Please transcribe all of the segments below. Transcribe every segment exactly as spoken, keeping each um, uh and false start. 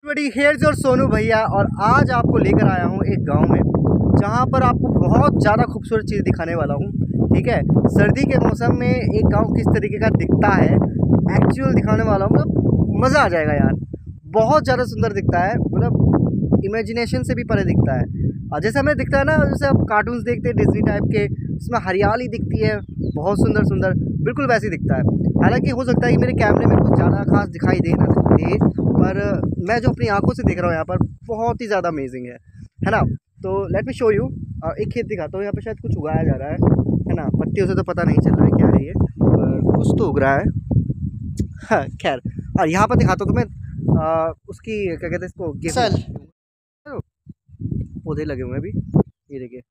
Everybody, here's your Sonu भैया। और आज आपको लेकर आया हूँ एक गांव में, जहां पर आपको बहुत ज़्यादा खूबसूरत चीज़ दिखाने वाला हूँ। ठीक है, सर्दी के मौसम में एक गांव किस तरीके का दिखता है एक्चुअल दिखाने वाला हूँ। मतलब मज़ा आ जाएगा यार, बहुत ज़्यादा सुंदर दिखता है, मतलब इमेजिनेशन से भी परे दिखता है। और जैसे हमें दिखता है ना, जैसे हम कार्टून्स देखते हैं डिज्नी टाइप के, उसमें हरियाली दिखती है बहुत सुंदर सुंदर, बिल्कुल वैसे ही दिखता है। हालांकि हो सकता है कि मेरे कैमरे में कुछ ज़्यादा खास दिखाई दे ना दे, पर मैं जो अपनी आंखों से देख रहा हूँ यहाँ पर बहुत ही ज़्यादा अमेजिंग है है ना। तो लेट मी शो यू। एक खेत दिखाता हूँ, यहाँ पे शायद कुछ उगाया जा रहा है है ना। पत्तियों से तो पता नहीं चल रहा है क्या है ये, पर कुछ तो उग रहा है। हाँ खैर, और यहाँ पर दिखाता हूँ तुम्हें आ, उसकी क्या कहते हैं इसको, गेहूं पौधे लगे हुए हैं अभी। ये देखिए,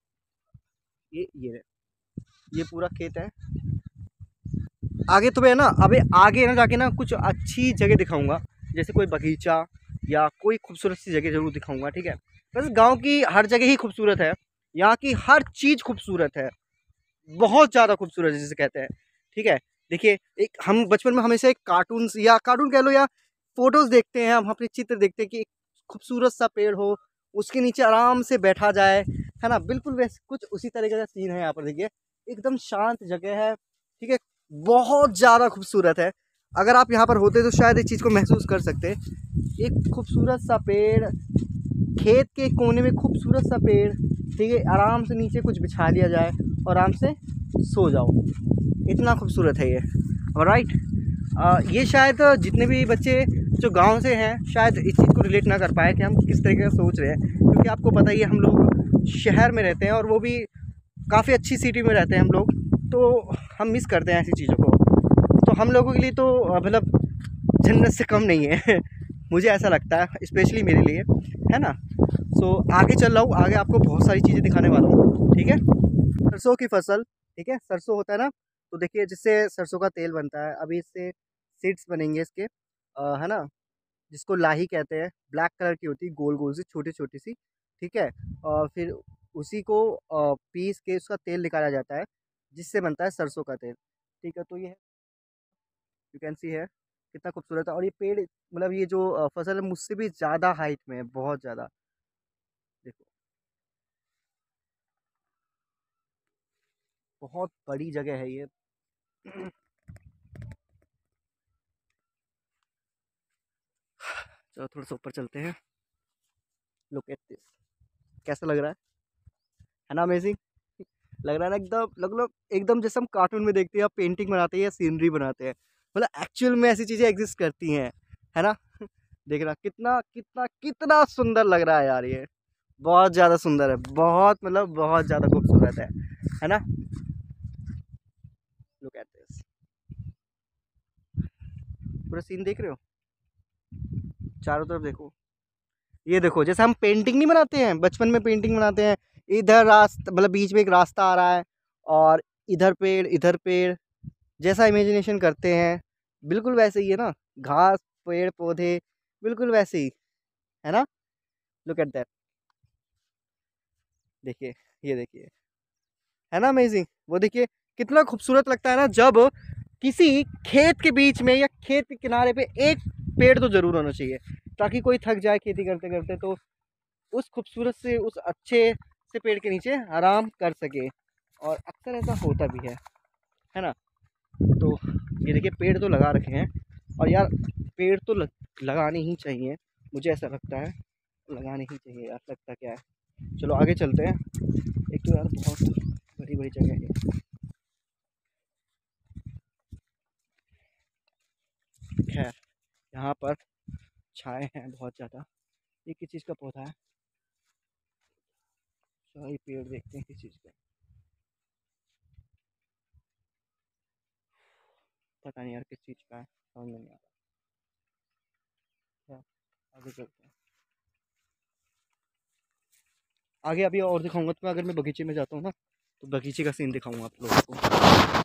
ये ये ये पूरा खेत है। आगे तुम्हें ना, अबे आगे ना जाके ना कुछ अच्छी जगह दिखाऊंगा, जैसे कोई बगीचा या कोई खूबसूरत सी जगह जरूर दिखाऊंगा। ठीक है, बस गांव की हर जगह ही खूबसूरत है, यहाँ की हर चीज़ खूबसूरत है, बहुत ज़्यादा खूबसूरत जिसे कहते हैं। ठीक है, देखिए, एक हम बचपन में हमेशा एक कार्टून या कार्टून कह लो या फोटोज़ देखते हैं, हम अपने चित्र देखते हैं कि एक खूबसूरत सा पेड़ हो, उसके नीचे आराम से बैठा जाए, है ना। बिल्कुल वैसे कुछ उसी तरीके का सीन है यहाँ पर। देखिए, एकदम शांत जगह है। ठीक है, बहुत ज़्यादा खूबसूरत है। अगर आप यहाँ पर होते तो शायद इस चीज़ को महसूस कर सकते। एक खूबसूरत सा पेड़, खेत के कोने में खूबसूरत सा पेड़। ठीक है, आराम से नीचे कुछ बिछा दिया जाए और आराम से सो जाओ, इतना खूबसूरत है ये। ऑलराइट, ये शायद जितने भी बच्चे जो गांव से हैं शायद इस चीज़ को रिलेट ना कर पाए कि हम किस तरीके से सोच रहे हैं, क्योंकि आपको पता ही है हम लोग शहर में रहते हैं और वो भी काफ़ी अच्छी सिटी में रहते हैं हम लोग, तो हम मिस करते हैं ऐसी चीज़ों को। तो हम लोगों के लिए तो मतलब जन्नत से कम नहीं है मुझे ऐसा लगता है, स्पेशली मेरे लिए, है ना। सो आगे चल रहा हूँ, आगे आपको बहुत सारी चीज़ें दिखाने वाला हूँ। ठीक है, सरसों की फसल। ठीक है, सरसों होता है ना, तो देखिए जिससे सरसों का तेल बनता है, अभी इससे सीड्स बनेंगे इसके, आ, है ना, जिसको लाही कहते हैं। ब्लैक कलर की होती है, गोल गोल सी, छोटी छोटी सी। ठीक है, और फिर उसी को आ, पीस के उसका तेल निकाला जाता है, जिससे बनता है सरसों का तेल। ठीक है, तो ये यू कैन सी है कितना खूबसूरत है। और ये पेड़, मतलब ये जो अ, फसल है मुझसे भी ज़्यादा हाइट में है, बहुत ज़्यादा। देखो, बहुत बड़ी जगह है ये चलो थोड़ा सा ऊपर चलते हैं। लुक एट दिस, कैसा लग रहा है है ना, अमेजिंग लग रहा है ना, एकदम लग लो एकदम जैसे हम कार्टून में देखते हैं, पेंटिंग बनाते हैं या सीनरी बनाते हैं, मतलब एक्चुअल में ऐसी चीज़ें एग्जिस्ट करती हैं, है ना देख रहा कितना कितना कितना सुंदर लग रहा है यार ये, बहुत ज़्यादा सुंदर है, बहुत मतलब बहुत ज़्यादा खूबसूरत है है ना। लुक एट दिस, पूरा सीन देख रहे हो, चारों तरफ देखो। ये देखो, जैसे हम पेंटिंग नहीं बनाते हैं, बचपन में पेंटिंग बनाते हैं, इधर रास्ता मतलब बीच में एक रास्ता आ रहा है और इधर पेड़ इधर पेड़, जैसा इमेजिनेशन करते हैं बिल्कुल वैसे ही है ना। घास, पेड़ पौधे, बिल्कुल वैसे ही, है ना। लुक एट दैट, देखिए, ये देखिए, है ना अमेजिंग। वो देखिए कितना खूबसूरत लगता है ना, जब किसी खेत के बीच में या खेत के किनारे पे एक पेड़ तो जरूर होना चाहिए, ताकि कोई थक जाए खेती करते करते तो उस खूबसूरत से, उस अच्छे से पेड़ के नीचे आराम कर सके। और अक्सर ऐसा होता भी है है ना। तो ये देखिए, पेड़ तो लगा रखे हैं, और यार पेड़ तो लग, लगाने ही चाहिए, मुझे ऐसा लगता है, लगाने ही चाहिए यार, लगता क्या है। चलो आगे चलते हैं। एक तो यार बहुत बड़ी बड़ी जगह है। खैर, यहाँ पर छाए हैं बहुत ज़्यादा। ये किस चीज़ का पौधा है, शाही पेड़, देखते हैं किस चीज़ का, पता नहीं यार किस चीज़ का है, समझ में नहीं आ रहा। आगे चलते हैं, आगे अभी और दिखाऊंगा तुम्हें। अगर मैं बगीचे में जाता हूँ ना, तो बगीचे का सीन दिखाऊंगा आप लोगों को।